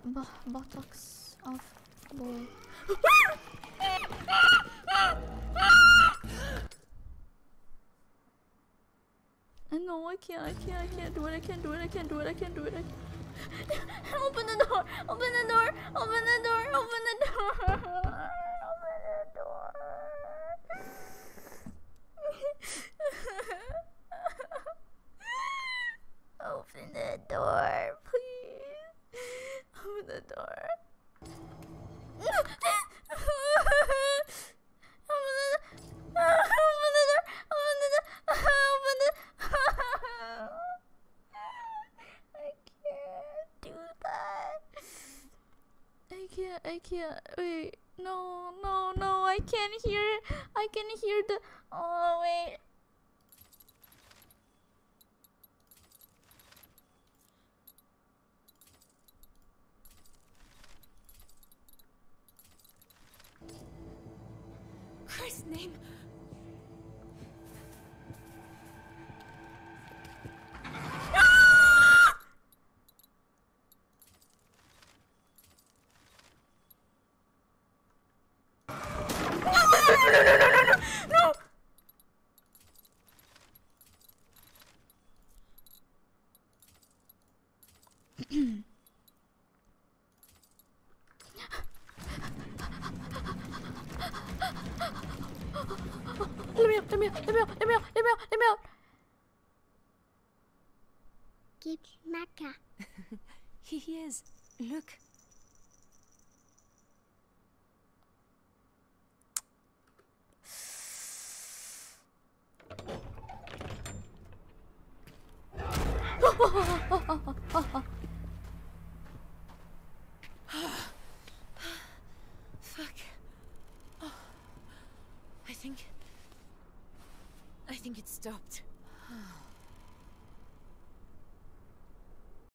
buttocks of boy. No, I can't do it, I can't do it. Open the door, open the door, open the door, open the door. Open the door. Open the door, please. Open the door. I can't. Wait. No, I can't hear it. I can hear the. Oh, wait. Christ's name. No! Let me out. Keeps Maka. He is. Look. Fuck. Oh, I think it stopped.